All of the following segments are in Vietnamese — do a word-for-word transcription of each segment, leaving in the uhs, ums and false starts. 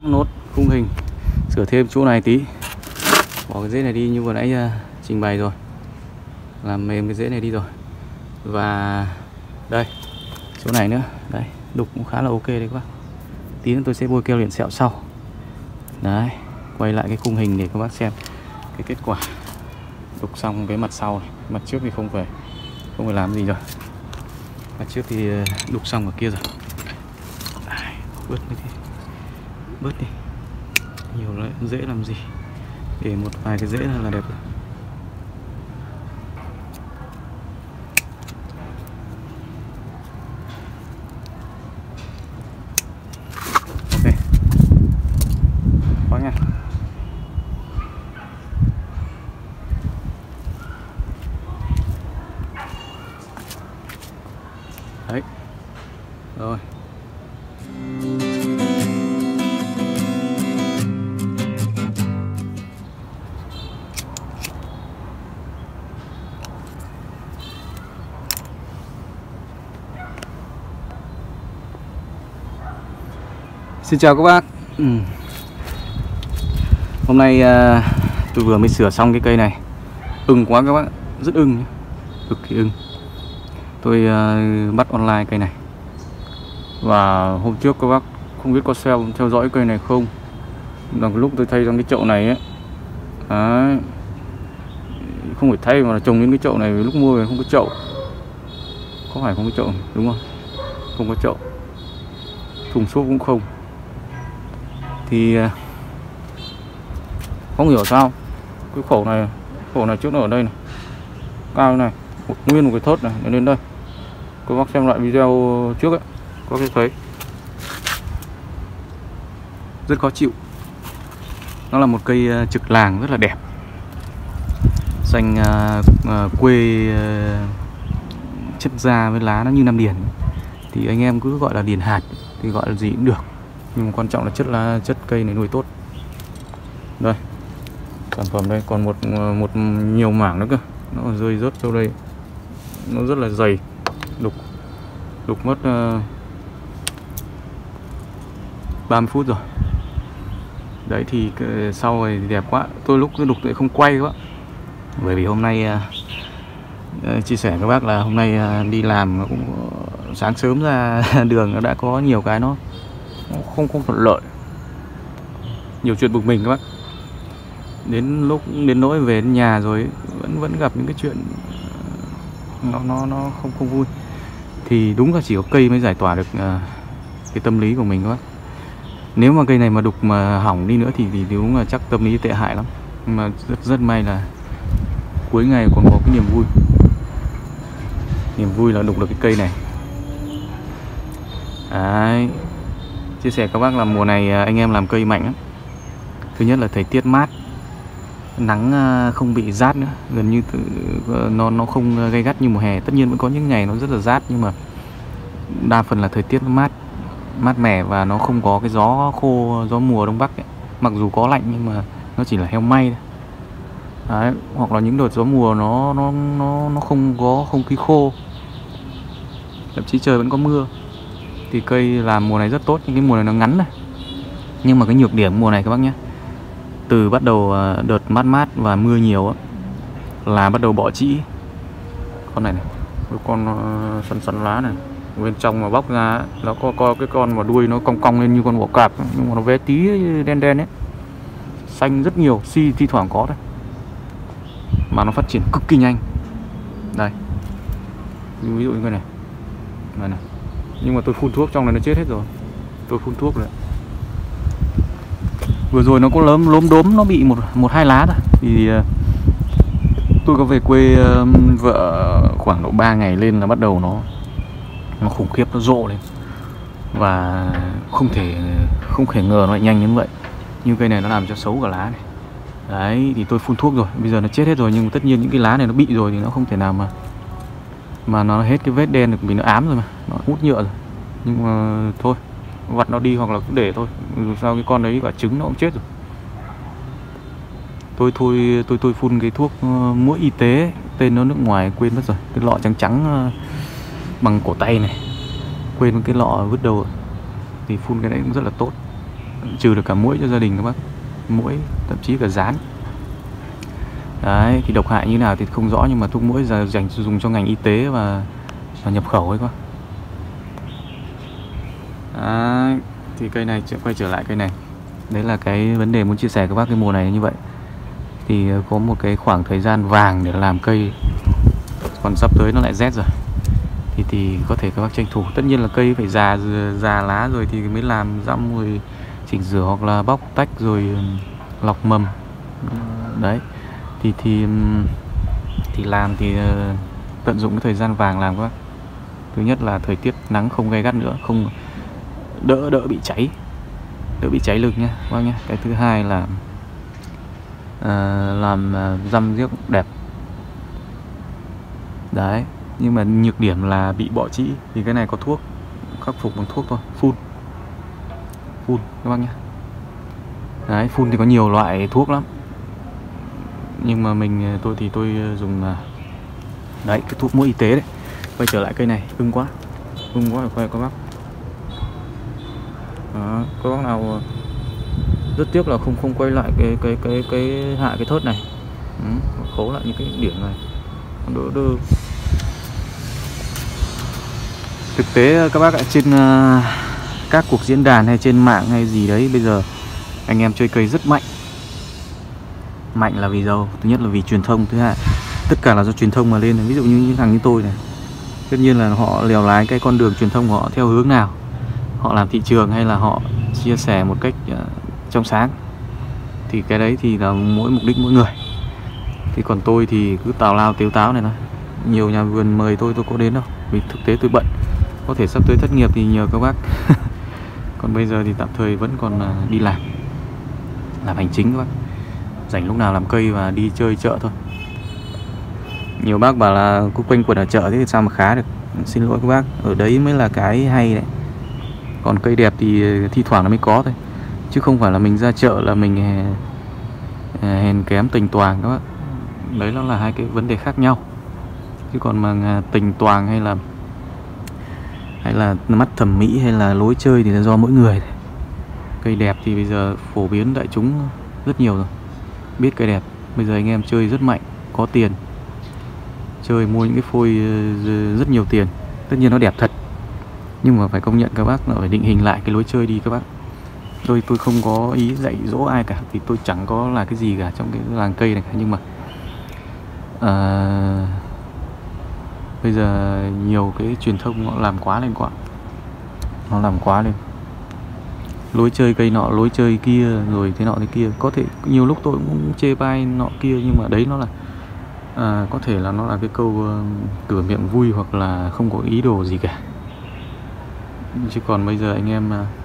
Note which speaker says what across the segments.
Speaker 1: Nốt khung hình, sửa thêm chỗ này tí, bỏ cái rễ này đi như vừa nãy uh, trình bày rồi, làm mềm cái rễ này đi rồi. Và đây chỗ này nữa, đấy đục cũng khá là ok đấy các bác. Tí nữa tôi sẽ bôi keo liền sẹo sau. Đấy, quay lại cái khung hình để các bác xem cái kết quả. Đục xong cái mặt sau này, mặt trước thì không phải không phải làm gì rồi. Mặt trước thì đục xong ở kia rồi. Đấy, bớt đi, bớt đi, nhiều lại dễ làm gì, để một vài cái dễ là, là đẹp rồi. Ok, quá nha. Đấy, rồi. Xin chào các bác. ừ. Hôm nay uh, tôi vừa mới sửa xong cái cây này. Ưng quá các bác, rất ưng, cực kỳ ưng. Tôi uh, bắt online cây này. Và hôm trước các bác không biết có theo, theo dõi cây này không, là lúc tôi thay trong cái chậu này ấy. Đấy, không phải thay mà là trồng những cái chậu này, lúc mua về không có chậu. Có phải không có chậu, đúng không? Không có chậu, thùng xốp cũng không. Thì không hiểu sao cái khẩu này, khẩu này trước nó ở đây này, cao này, một nguyên một cái thớt này đến đây. Các bác xem lại video trước ấy, có cái thấy rất khó chịu. Nó là một cây trực làng rất là đẹp, xanh uh, uh, quê, uh, chất da với lá nó như Nam Điền. Thì anh em cứ gọi là điền hạt thì gọi là gì cũng được, nhưng mà quan trọng là chất là chất cây này nuôi tốt. Đây sản phẩm đây, còn một một nhiều mảng nữa cơ, nó rơi rớt sau đây, nó rất là dày, đục đục mất uh, ba mươi phút rồi. Đấy thì sau rồi thì đẹp quá. Tôi lúc cứ đục lại không quay quá, bởi vì hôm nay uh, chia sẻ các bác là hôm nay uh, đi làm cũng sáng sớm ra đường nó đã có nhiều cái nó không không thuận lợi, nhiều chuyện bực mình các bác. Đến lúc đến nỗi về đến nhà rồi vẫn vẫn gặp những cái chuyện nó nó nó không không vui. Thì đúng là chỉ có cây mới giải tỏa được uh, cái tâm lý của mình các bác. Nếu mà cây này mà đục mà hỏng đi nữa thì, thì đúng là chắc tâm lý tệ hại lắm. Nhưng mà rất rất may là cuối ngày còn có cái niềm vui. Niềm vui là đục được cái cây này. Đấy, chia sẻ các bác là mùa này anh em làm cây mạnh á. Thứ nhất là thời tiết mát, nắng không bị rát nữa, gần như tự, nó nó không gay gắt như mùa hè. Tất nhiên vẫn có những ngày nó rất là rát, nhưng mà đa phần là thời tiết nó mát, mát mẻ và nó không có cái gió khô, gió mùa đông bắc ấy. Mặc dù có lạnh nhưng mà nó chỉ là heo may thôi. Đấy, hoặc là những đợt gió mùa nó nó nó nó không có không khí khô, thậm chí trời vẫn có mưa, thì cây làm mùa này rất tốt. Nhưng cái mùa này nó ngắn này. Nhưng mà cái nhược điểm mùa này các bác nhé, từ bắt đầu đợt mát mát và mưa nhiều là bắt đầu bỏ trĩ. Con này này, cái con sắn sắn lá này, bên trong mà bóc ra nó có, có cái con mà đuôi nó cong cong lên như con bọ cạp, nhưng mà nó bé tí đen đen ấy, xanh rất nhiều, si thi thoảng có thôi, mà nó phát triển cực kỳ nhanh. Đây, ví dụ như cái này, này này. Nhưng mà tôi phun thuốc trong này nó chết hết rồi. Tôi phun thuốc rồi. Vừa rồi nó có lốm lốm đốm, nó bị một một hai lá thôi. Thì uh, tôi có về quê uh, vợ khoảng độ ba ngày lên là bắt đầu nó nó khủng khiếp, nó rộ lên. Và không thể không thể ngờ nó lại nhanh đến vậy. Như cây này nó làm cho xấu cả lá này. Đấy, thì tôi phun thuốc rồi, bây giờ nó chết hết rồi. Nhưng tất nhiên những cái lá này nó bị rồi thì nó không thể nào mà mà nó hết cái vết đen được, vì nó ám rồi mà, nó hút nhựa rồi. Nhưng mà thôi, vặt nó đi hoặc là cứ để thôi, dù sao cái con đấy quả trứng nó cũng chết rồi. Tôi thôi tôi tôi phun cái thuốc uh, muỗi y tế, tên nó nước ngoài quên mất rồi, cái lọ trắng trắng uh, bằng cổ tay này, quên cái lọ vứt đâu rồi. Thì phun cái đấy cũng rất là tốt. trừ được cả muỗi cho gia đình các bác, muỗi thậm chí cả gián. Đấy, thì độc hại như nào thì không rõ, nhưng mà thuốc muỗi giờ dành dùng cho ngành y tế và, và nhập khẩu ấy quá. Đấy, thì cây này quay trở lại cây này, đấy là cái vấn đề muốn chia sẻ các bác cái mùa này như vậy. Thì có một cái khoảng thời gian vàng để làm cây, còn sắp tới nó lại rét rồi, thì thì có thể các bác tranh thủ. Tất nhiên là cây phải già già lá rồi thì mới làm răm rồi chỉnh rửa hoặc là bóc tách rồi lọc mầm. Đấy thì thì thì làm thì tận dụng cái thời gian vàng làm các bác. Thứ nhất là thời tiết nắng không gay gắt nữa, không đỡ đỡ bị cháy, đỡ bị cháy lưng nhá bác nhá. Cái thứ hai là uh, làm uh, răm riếc đẹp. Đấy, nhưng mà nhược điểm là bị bọ trĩ, thì cái này có thuốc, khắc phục bằng thuốc thôi, phun phun các bác nhá. Đấy, phun thì có nhiều loại thuốc lắm, nhưng mà mình tôi thì tôi dùng đấy cái thuốc muỗi y tế đấy. Quay trở lại cây này, ưng quá ưng quá quay các bác. Đó, các bác nào rất tiếc là không không quay lại cái cái cái cái hạ cái thớt này, ừ, khấu lại những cái điểm này đỡ đỡ. Thực tế các bác ạ, trên uh, các cuộc diễn đàn hay trên mạng hay gì đấy, bây giờ anh em chơi cây rất mạnh. Mạnh là vì đâu? Thứ nhất là vì truyền thông, thứ hai tất cả là do truyền thông mà lên. Ví dụ như những thằng như tôi này, tất nhiên là họ lèo lái cái con đường truyền thông của họ theo hướng nào, họ làm thị trường hay là họ chia sẻ một cách uh, trong sáng, thì cái đấy thì là mỗi mục đích mỗi người. Thì còn tôi thì cứ tào lao tiếu táo này thôi. Nhiều nhà vườn mời tôi tôi có đến đâu, vì thực tế tôi bận. Có thể sắp tới thất nghiệp thì nhờ các bác. Còn bây giờ thì tạm thời vẫn còn uh, đi làm làm hành chính các bác, rảnh lúc nào làm cây và đi chơi chợ thôi. Nhiều bác bảo là cứ quanh quẩn ở chợ thế thì sao mà khá được. Xin lỗi các bác, ở đấy mới là cái hay đấy. Còn cây đẹp thì thi thoảng nó mới có thôi, chứ không phải là mình ra chợ là mình hèn kém tình toàn các bác. Đấy nó là hai cái vấn đề khác nhau. Chứ còn mà tình toàn hay là hay là mắt thẩm mỹ hay là lối chơi thì là do mỗi người. Cây đẹp thì bây giờ phổ biến đại chúng rất nhiều rồi, biết cây đẹp. Bây giờ anh em chơi rất mạnh, có tiền, chơi mua những cái phôi rất nhiều tiền. Tất nhiên nó đẹp thật, nhưng mà phải công nhận các bác là phải định hình lại cái lối chơi đi các bác. Tôi tôi không có ý dạy dỗ ai cả, vì tôi chẳng có là cái gì cả trong cái làng cây này cả. Nhưng mà à, bây giờ nhiều cái truyền thông họ làm quá lên quá, nó làm quá lên, lối chơi cây nọ, lối chơi kia, rồi thế nọ thế kia. Có thể nhiều lúc tôi cũng chê bai nọ kia, nhưng mà đấy nó là à, có thể là nó là cái câu uh, cửa miệng vui, hoặc là không có ý đồ gì cả. Chứ còn bây giờ anh em uh,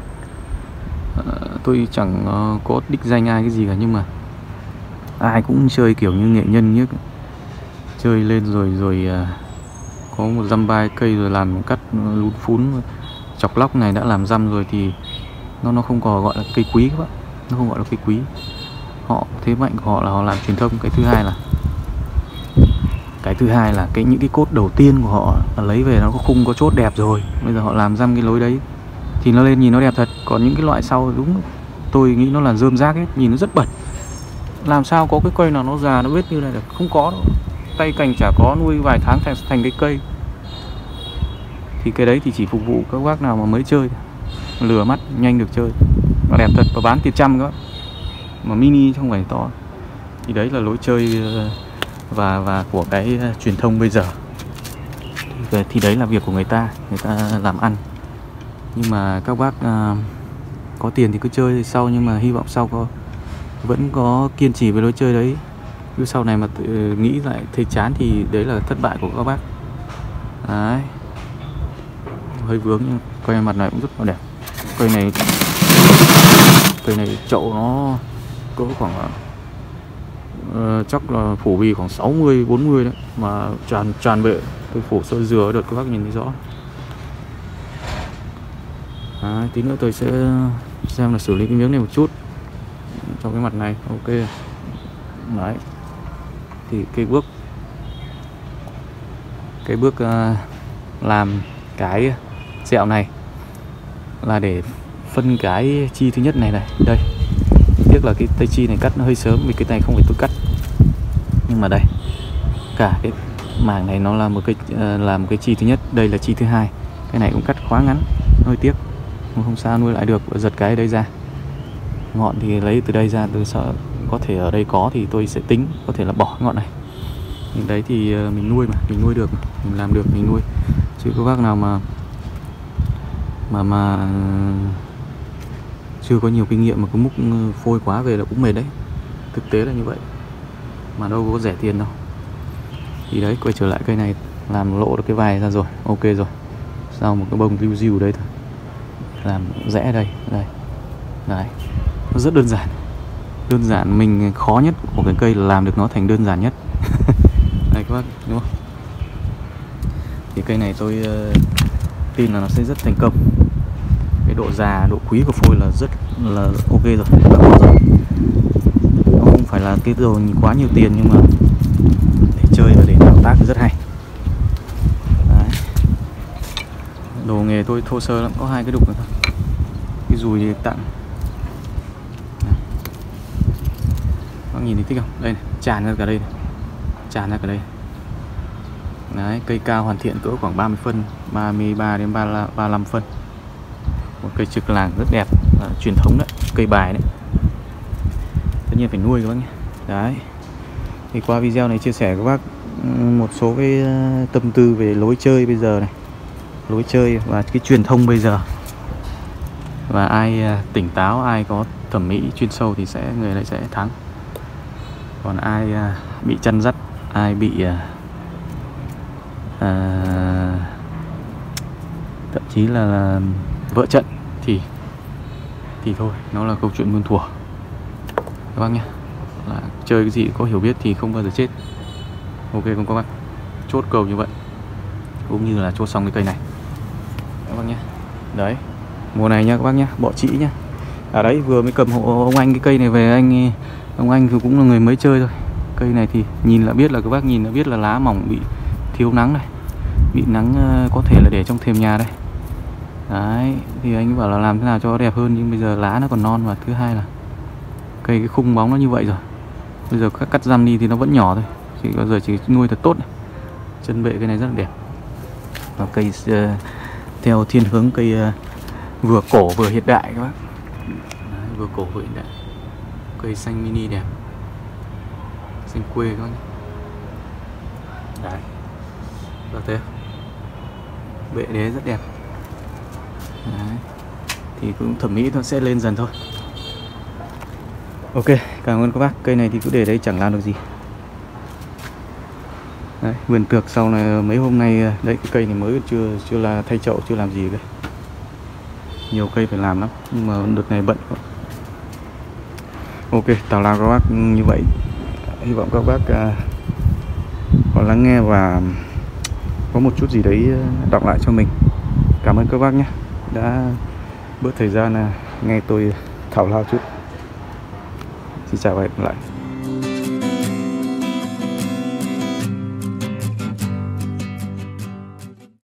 Speaker 1: tôi chẳng uh, có đích danh ai cái gì cả, nhưng mà ai cũng chơi kiểu như nghệ nhân nhất, chơi lên rồi rồi uh, có một dăm ba cây rồi làm cắt lún phún chọc lóc này đã làm răm rồi thì nó nó không còn gọi là cây quý các bạn, nó không gọi là cây quý. Họ thế mạnh của họ là họ làm truyền thông. Cái thứ hai là cái thứ hai là cái những cái cốt đầu tiên của họ là lấy về nó có khung có chốt đẹp rồi, bây giờ họ làm răm cái lối đấy thì nó lên nhìn nó đẹp thật. Còn những cái loại sau đúng tôi nghĩ nó là rơm rác ấy, nhìn nó rất bẩn. Làm sao có cái cây nào nó già nó biết như này được, không có đâu. Tay cành chả có, nuôi vài tháng thành, thành cái cây. Thì cái đấy thì chỉ phục vụ các bác nào mà mới chơi, lừa mắt nhanh được chơi, nó đẹp thật và bán tiền trăm các bác, mà mini không phải to. Thì đấy là lối chơi và và của cái truyền thông bây giờ. Thì, thì đấy là việc của người ta, người ta làm ăn. Nhưng mà các bác uh, có tiền thì cứ chơi thì sau, nhưng mà hy vọng sau có vẫn có kiên trì với lối chơi đấy. Cứ sau này mà tự, nghĩ lại thấy chán thì đấy là thất bại của các bác. Đấy, hơi vướng nhưng cây mặt này cũng rất là đẹp. Cây này cây này chậu nó cỡ khoảng uh, chắc là phủ bì khoảng sáu mươi bốn mươi đấy, mà tràn tràn bệ. Tôi phủ sơ dừa được các bác nhìn thấy rõ. Đấy, tí nữa tôi sẽ xem là xử lý cái miếng này một chút trong cái mặt này. Ok. Đấy, thì cái bước cái bước uh, làm cái sẹo này là để phân cái chi thứ nhất này này. Đây, tiếc là cái tay chi này cắt nó hơi sớm vì cái này không phải tôi cắt. Nhưng mà đây, cả cái mảng này nó là một cái là một cái chi thứ nhất, đây là chi thứ hai. Cái này cũng cắt quá ngắn, hơi tiếc. Không sao, nuôi lại được, giật cái đây ra. Ngọn thì lấy từ đây ra, tôi sợ có thể ở đây có thì tôi sẽ tính, có thể là bỏ ngọn này. Nhưng đấy thì mình nuôi mà, mình nuôi được mà, mình làm được mình nuôi. Chứ các bác nào mà mà mà chưa có nhiều kinh nghiệm mà cứ múc phôi quá về là cũng mệt đấy. Thực tế là như vậy, mà đâu có rẻ tiền đâu. Thì đấy, quay trở lại cây này, làm lộ được cái vai ra rồi, ok rồi. Sau một cái bông riu riu đấy thôi, làm rẽ đây, đây, đấy, nó rất đơn giản. Đơn giản, mình khó nhất của cái cây là làm được nó thành đơn giản nhất. Đây các bác, đúng không? Thì cây này tôi uh, tin là nó sẽ rất thành công. Cái độ già, độ quý của phôi là rất là ok rồi, là ngon rồi. Nó không phải là cái đồ quá nhiều tiền nhưng mà để chơi và để thao tác thì rất hay. Đấy. Đồ nghề tôi thô sơ lắm, có hai cái đục nữa thôi. Cái dùi thì tặng. Các bạn nhìn thấy thích không? Đây này, tràn ra cả đây này. Tràn ra cả đây. Đấy, cây cao hoàn thiện cỡ khoảng ba mươi phân, ba mươi ba đến ba mươi lăm phân. Một cây trực làng rất đẹp, à, truyền thống đấy, cây bài đấy. Tất nhiên phải nuôi các bác nhé. Đấy. Thì qua video này chia sẻ với các bác một số cái tâm tư về lối chơi bây giờ này, lối chơi và cái truyền thông bây giờ. Và ai tỉnh táo, ai có thẩm mỹ chuyên sâu thì sẽ người lại sẽ thắng. Còn ai bị chăn dắt, ai bị à, thậm chí là, là vợ trận thì thì thôi, nó là câu chuyện muôn thuở các bác nhé. Là chơi cái gì có hiểu biết thì không bao giờ chết. Ok không các bác? Chốt cầu như vậy, cũng như là chốt xong cái cây này các bác nhé. Đấy, mùa này nha các bác nhé, bọ trĩ nhá. À đấy, vừa mới cầm hộ ông anh cái cây này về, anh ông anh thì cũng là người mới chơi thôi. Cây này thì nhìn là biết, là các bác nhìn là biết là lá mỏng, bị thiếu nắng này, bị nắng có thể là để trong thềm nhà đây. Đấy, thì anh bảo là làm thế nào cho nó đẹp hơn, nhưng bây giờ lá nó còn non, và thứ hai là cây cái khung bóng nó như vậy rồi. Bây giờ cắt, cắt răm đi thì nó vẫn nhỏ thôi, chỉ bao giờ chỉ nuôi thật tốt này. Chân bệ cây này rất là đẹp. Và cây uh, theo thiên hướng cây uh, vừa cổ vừa hiện đại các bác. Đấy, vừa cổ vừa hiện đại. Cây xanh mini đẹp, xanh quê các bác nhé. Đấy, được thế. Bệ đế rất đẹp. Đấy. Thì cũng thẩm mỹ nó sẽ lên dần thôi. Ok, cảm ơn các bác. Cây này thì cứ để đấy chẳng làm được gì. Đấy, vườn tược sau này mấy hôm nay, đấy cái cây này mới chưa chưa là thay chậu, chưa làm gì cả. Nhiều cây phải làm lắm, nhưng mà đợt này bận quá. Ok, tào lao các bác như vậy. Hy vọng các bác uh, có lắng nghe và có một chút gì đấy đọc lại cho mình. Cảm ơn các bác nhé, đã bớt thời gian nghe tôi thảo lao chút. Xin chào và hẹn gặp lại.